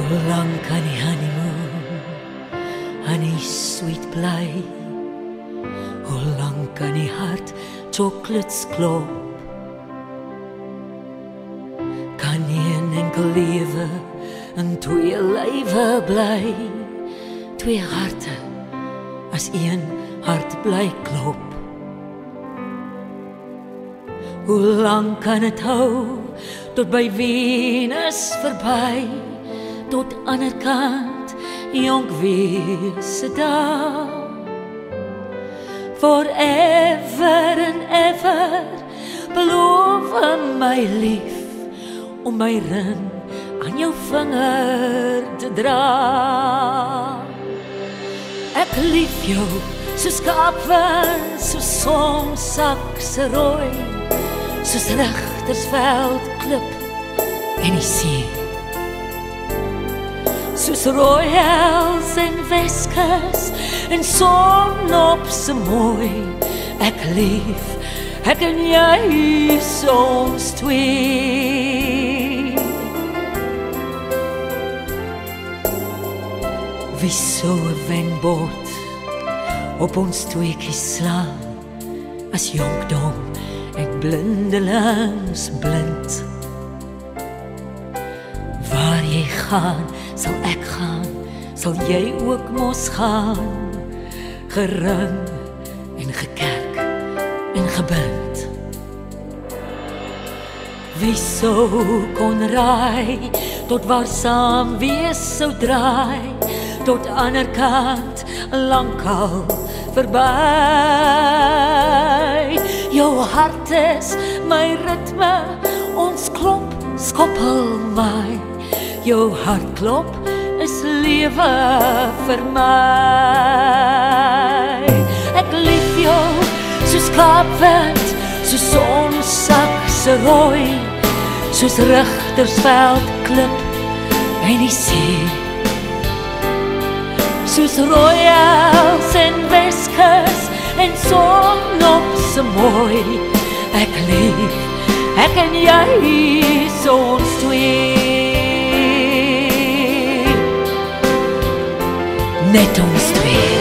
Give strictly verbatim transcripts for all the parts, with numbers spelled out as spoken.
Hoe lang kan die honeymoon honey sweet bly? Hoe lang kan die hart chocolates klop? Kan nie een enkel lewe in twee lywe bly? Twee harte as een hart bly klop. Hoe lang kan het hou tot by Venus verby, tot ander kant jonk wees se dag? Forever and ever, beloof my lief om my ring aan jou vinger te dra. Ek lief jou soos kaapwind, soos sonsak se rooi, soos Rigtersveld klip en die see, soos Royals en Weskus en son op se mooi. Ek lief, ek en jy is ons twee. Wie so 'n wenbord op ons tweekies slaan, as jonkdom ek blindelings blind. Waar jy gaan, sal ek gaan, sal jy ook mos gaan, gering en gekerk en gebind. Wie sou kon raai, tot waar saam wees sou draai, tot ander kant lankal verby. Jou hart is my ritme, ons klop skoppel my. Jou hart klop is lewe vir my. Ek lief jou soos kaapwind, soos sonsak se rooi, soos Rigtersveld klip en die see, soos Royals en Weskus en son op se mooi. Ek lief, ek en jy is ons twee, net ons twee.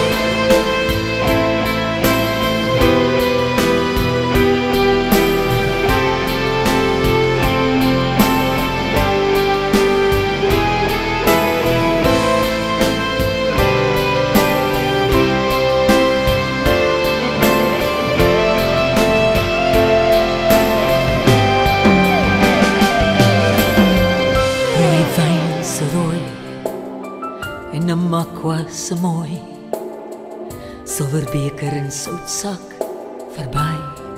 En 'n makwa se mooi, silverbeker en soutsak verby.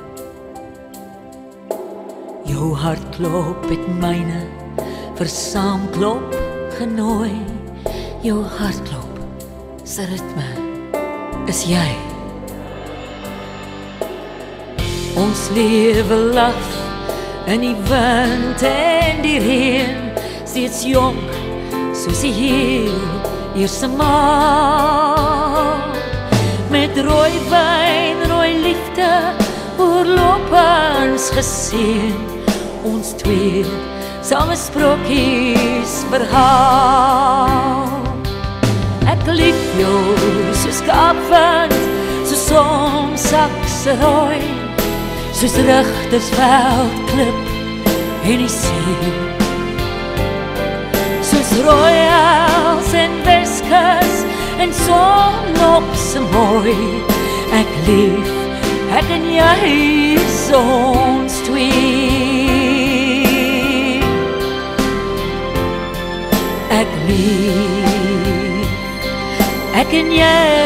Jou hart klop het myne vir saamklop genooi. Jou hartklop se ritme is jy. Ons lewe laf in die wind en die reën, steeds jonk soos die heel eerste maal. Met rooi wyn, rooi liefde, oorlopends geseën, ons twee same sprokies verhaal. Ek lief jou soos kaapwind, soos sonsak se rooi, soos Rigtersveld klip en die see, soos Royals en Weskus en son op se mooi. Ek lief, ek en jy is ons twee. Ek lief, ek en jy